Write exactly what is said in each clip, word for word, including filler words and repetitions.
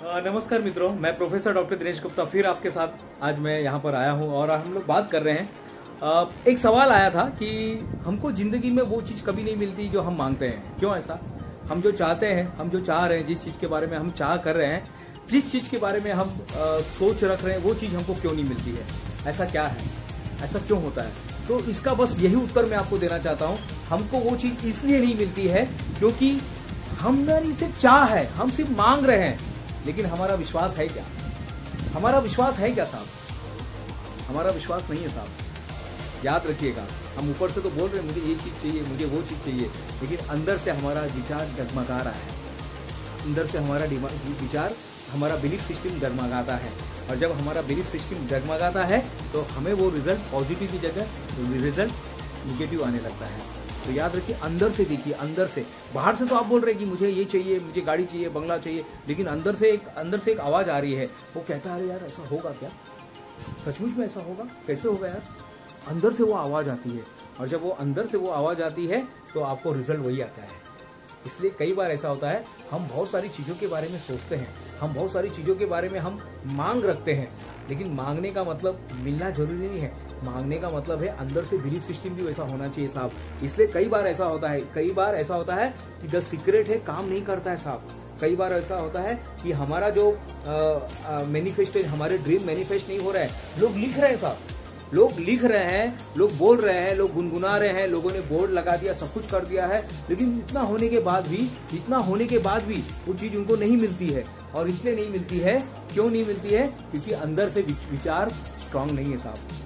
अ, नमस्कार मित्रों, मैं प्रोफेसर डॉक्टर दिनेश गुप्ता फिर आपके साथ आज मैं यहाँ पर आया हूँ और हम लोग बात कर रहे हैं। अ, एक सवाल आया था कि हमको जिंदगी में वो चीज़ कभी नहीं मिलती जो हम मांगते हैं। क्यों ऐसा? हम जो चाहते हैं, हम जो चाह रहे हैं, जिस चीज़ के बारे में हम चाह कर रहे हैं, जिस चीज़ के बारे में हम आ, सोच रख रहे हैं, वो चीज़ हमको क्यों नहीं मिलती है? ऐसा क्या है? ऐसा क्यों होता है? तो इसका बस यही उत्तर मैं आपको देना चाहता हूँ। हमको वो चीज़ इसलिए नहीं मिलती है क्योंकि हमने सिर्फ चाह है, हम सिर्फ मांग रहे हैं, लेकिन हमारा विश्वास है क्या? हमारा विश्वास है क्या साहब? हमारा विश्वास नहीं है साहब। याद रखिएगा, हम ऊपर से तो बोल रहे हैं मुझे ये चीज़ चाहिए, मुझे वो चीज़ चाहिए, लेकिन अंदर से हमारा विचार डगमगा रहा है। अंदर से हमारा विचार, हमारा बिलीफ सिस्टम डगमगाता है। और जब हमारा बिलीफ सिस्टम डगमगाता है तो हमें वो रिजल्ट पॉजिटिव की जगह रिजल्ट निगेटिव आने लगता है। तो याद रखिए, अंदर से देखिए, अंदर से। बाहर से तो आप बोल रहे हैं कि मुझे ये चाहिए, मुझे गाड़ी चाहिए, बंगला चाहिए, लेकिन अंदर से एक अंदर से एक आवाज़ आ रही है, वो कहता है अरे यार ऐसा होगा क्या? सचमुच में ऐसा होगा? कैसे होगा यार? अंदर से वो आवाज़ आती है, और जब वो अंदर से वो आवाज़ आती है तो आपको रिजल्ट वही आता है। इसलिए कई बार ऐसा होता है, हम बहुत सारी चीज़ों के बारे में सोचते हैं, हम बहुत सारी चीज़ों के बारे में हम मांग रखते हैं, लेकिन मांगने का मतलब मिलना जरूरी नहीं है। मांगने का मतलब है अंदर से बिलीफ सिस्टम भी वैसा होना चाहिए साहब। इसलिए कई बार ऐसा होता है कई बार ऐसा होता है कि द सीक्रेट है काम नहीं करता है साहब। कई बार ऐसा होता है कि हमारा जो मैनिफेस्टेशन, हमारे ड्रीम मैनिफेस्ट नहीं हो रहा है। लोग लिख रहे हैं साहब, लोग लिख रहे हैं, लोग बोल रहे हैं, लोग गुनगुना रहे हैं, लोगों ने बोर्ड लगा दिया, सब कुछ कर दिया है, लेकिन इतना होने के बाद भी इतना होने के बाद भी वो चीज़ उनको नहीं मिलती है। और इसलिए नहीं मिलती है, क्यों नहीं मिलती है? क्योंकि अंदर से विचार स्ट्रांग नहीं है साहब।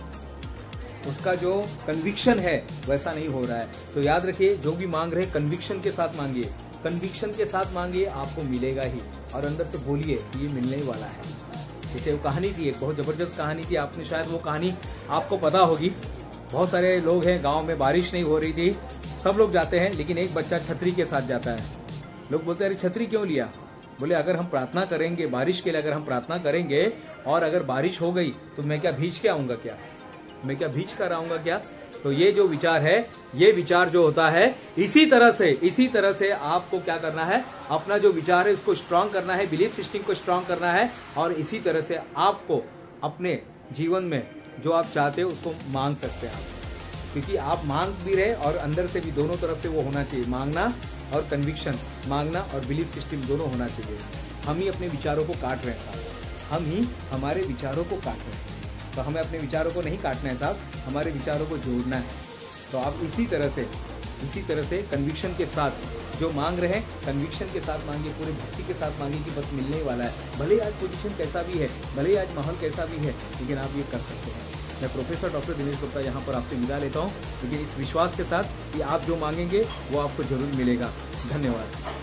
उसका जो कन्विक्शन है वैसा नहीं हो रहा है। तो याद रखिए, जो भी मांग रहे कन्विक्शन के साथ मांगिए, कन्विक्शन के साथ मांगिए, आपको मिलेगा ही। और अंदर से बोलिए कि ये मिलने वाला है। जैसे वो कहानी थी, एक बहुत ज़बरदस्त कहानी थी, आपने शायद वो कहानी आपको पता होगी। बहुत सारे लोग हैं गांव में, बारिश नहीं हो रही थी, सब लोग जाते हैं, लेकिन एक बच्चा छतरी के साथ जाता है। लोग बोलते हैं अरे छतरी क्यों लिया? बोले अगर हम प्रार्थना करेंगे बारिश के लिए, अगर हम प्रार्थना करेंगे और अगर बारिश हो गई तो मैं क्या भीज के आऊँगा क्या? मैं क्या भीज कर आऊँगा क्या? तो ये जो विचार है, ये विचार जो होता है, इसी तरह से इसी तरह से आपको क्या करना है, अपना जो विचार है उसको स्ट्रांग करना है, बिलीफ सिस्टम को स्ट्रांग करना है। और इसी तरह से आपको अपने जीवन में जो आप चाहते हो उसको मांग सकते हैं आप। क्योंकि आप मांग भी रहे और अंदर से भी, दोनों तरफ से वो होना चाहिए। मांगना और कन्विक्शन, मांगना और बिलीफ सिस्टम दोनों होना चाहिए। हम ही अपने विचारों को काट रहे हैं साहब, हम ही हमारे विचारों को काट रहे हैं। तो हमें अपने विचारों को नहीं काटना है साहब, हमारे विचारों को जोड़ना है। तो आप इसी तरह से इसी तरह से कन्विक्शन के साथ जो मांग रहे हैं, कन्विक्शन के साथ मांगिए, पूरे भक्ति के साथ मांगिए कि बस मिलने वाला है। भले ही आज पोजीशन कैसा भी है, भले ही आज माहौल कैसा भी है, लेकिन आप ये कर सकते हैं। मैं प्रोफेसर डॉक्टर दिनेश गुप्ता यहाँ पर आपसे विदा लेता हूँ, लेकिन इस विश्वास के साथ कि आप जो मांगेंगे वो आपको जरूर मिलेगा। धन्यवाद।